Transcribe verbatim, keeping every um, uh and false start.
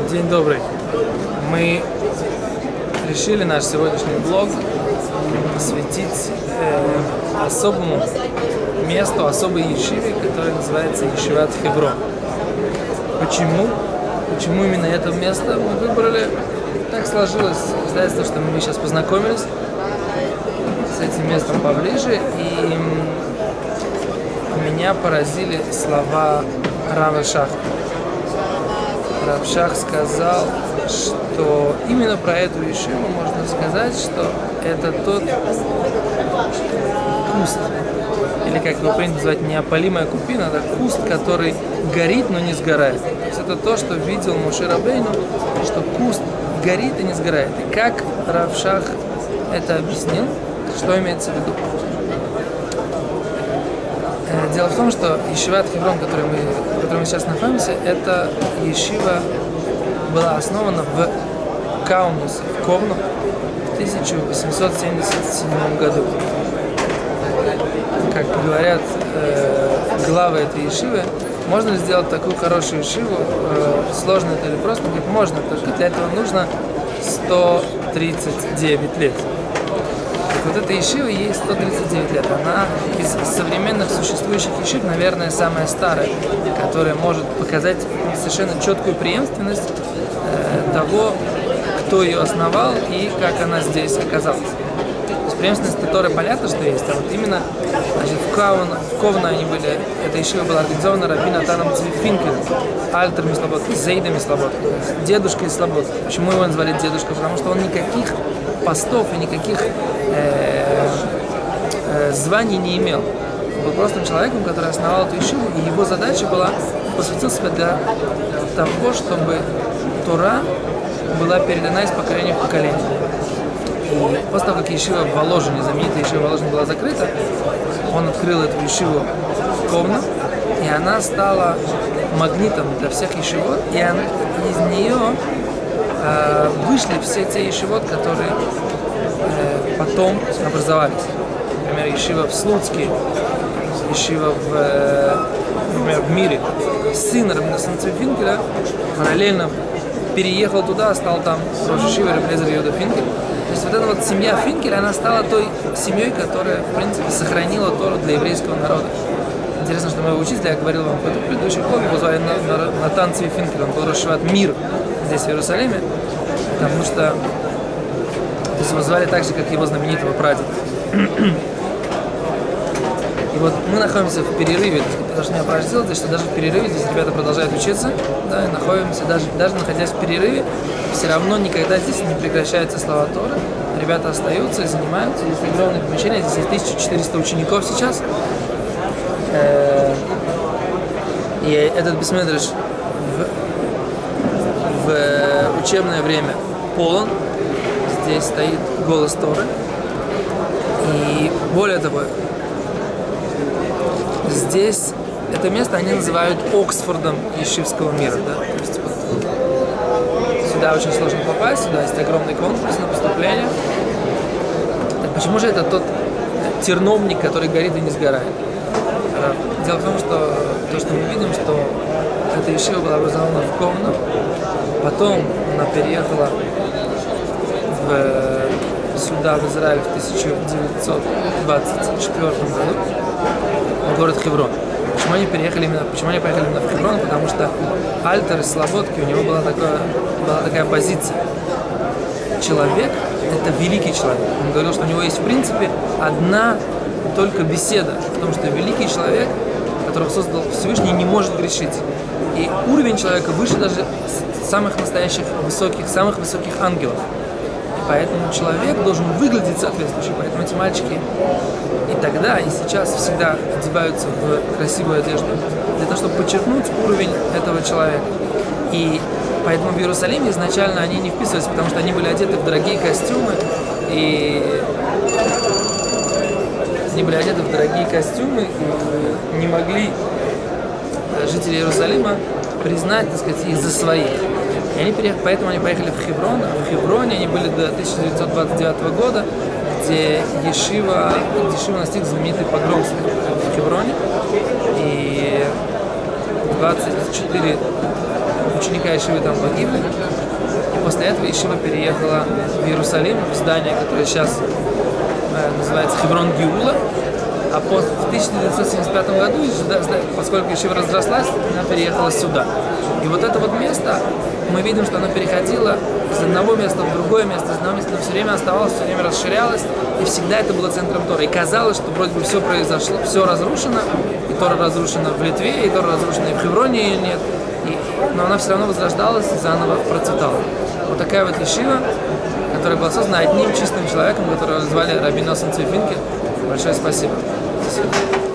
День добрый. Мы решили наш сегодняшний блог посвятить э, особому месту, особой ешиве, которая называется Ешиват Хеврон. Почему? Почему именно это место мы выбрали? Так сложилось обстоятельство, что мы сейчас познакомились с этим местом поближе, и меня поразили слова Рава Шаха. Рав Шах сказал, что именно про эту ешиву можно сказать, что это тот куст, или как его принято называть, неопалимая купина, это куст, который горит, но не сгорает. То есть это то, что видел Моше Рабейну, что куст горит и не сгорает. И как Рав Шах это объяснил, что имеется в виду? Дело в том, что Ешиват Хеврон, в которой мы, в которой мы сейчас находимся, это ешива была основана в Каунусе, в Ковну, в тысяча восемьсот семьдесят седьмом году. Как говорят э, главы этой ешивы, можно ли сделать такую хорошую ешиву, э, сложно это или просто? Говорит, можно, только для этого нужно сто тридцать девять лет. Вот эта ешива ей сто тридцать девять лет. Она из современных существующих ешив, наверное, самая старая, которая может показать совершенно четкую преемственность э, того, кто ее основал и как она здесь оказалась. То есть преемственность Торы понятно, что есть, а вот именно значит, в, Каун, в Ковно они были, эта ешива была организована Раби Натаном Цви Финкелем, альтерами Слободки, зейдами Слободки, дедушкой Слободки. Почему его назвали дедушкой? Потому что он никаких постов и никаких э, э, званий не имел. Он был просто человеком, который основал эту ешиву, и его задача была посвятить себя для того, чтобы Тора была передана из поколения в поколение. И после того, как ешива в Воложине, знаменитая ешива в Воложине была закрыта, он открыл эту ешиву в Ковно, и она стала магнитом для всех ешивот, и он, из нее э, вышли все те ешивот, которые э, потом образовались. Например, ешива в Слуцке, ешива в, э, например, в Мире. Сын Рабби Цви Финкеля параллельно переехал туда, стал там рош ешивой Рабби Элиэзер Йеhuda Финкель. То есть вот эта вот семья Финкеля, она стала той семьей, которая, в принципе, сохранила Тору для еврейского народа. Интересно, что моего учителя, я говорил вам в предыдущем блоге, его звали Натан Цви Финкель, он был рош ешиват Мир здесь, в Иерусалиме, потому что то есть его звали так же, как его знаменитого прадеда. И вот мы находимся в перерыве, потому что меня поразило здесь, что даже в перерыве здесь ребята продолжают учиться, да, и находимся, даже, даже находясь в перерыве, все равно никогда здесь не прекращаются слова Торы. Ребята остаются и занимаются, здесь огромное помещение, здесь есть тысяча четыреста учеников сейчас. И этот бейс-медреш в, в учебное время полон, здесь стоит голос Торы. И более того, здесь это место они называют Оксфордом ешивского мира. Да? То есть, вот, сюда очень сложно попасть, сюда есть огромный конкурс на поступление. Так почему же это тот терновник, который горит и не сгорает? Дело в том, что то, что мы видим, что эта ешива была образована в Ковно, потом она переехала в, сюда, в Израиль, в тысяча девятьсот двадцать четвёртом году, в город Хеврон. Почему они переехали именно, почему они поехали именно в Хеврон? Потому что альтер из Слободки, у него была такая, была такая позиция. Человек – это великий человек. Он говорил, что у него есть, в принципе, одна только беседа в том, что великий человек, которого создал Всевышний, не может грешить. И уровень человека выше даже самых настоящих высоких, самых высоких ангелов. И поэтому человек должен выглядеть соответствующе. Поэтому эти мальчики и тогда, и сейчас всегда одеваются в красивую одежду, для того, чтобы подчеркнуть уровень этого человека. И поэтому в Иерусалиме изначально они не вписывались, потому что они были одеты в дорогие костюмы, и они были одеты в дорогие костюмы и не могли жители Иерусалима признать, так сказать, их за своих. И они переехали, поэтому они поехали в Хеврон, а в Хевроне они были до тысяча девятьсот двадцать девятого года, где ешива, ешива настиг знаменитый погром в Хевроне, и двадцать четыре ученика Ешивы там погибли. И после этого Ешива переехала в Иерусалим, в здание, которое сейчас э, называется Хеврон Геула. А по, в тысяча девятьсот семьдесят пятом году, поскольку Ешива разрослась, она переехала сюда. И вот это вот место, мы видим, что оно переходило из одного места в другое место, из одного места, но все время оставалось, все время расширялось, и всегда это было центром Торы. И казалось, что вроде бы все произошло, все разрушено, и Тора разрушена в Литве, и Тора разрушена и в Хевроне ее нет, и, но она все равно возрождалась и заново процветала. Вот такая вот ешива, которая была создана одним чистым человеком, которого звали Раби Носон Цвейфинкель. Большое спасибо. Спасибо.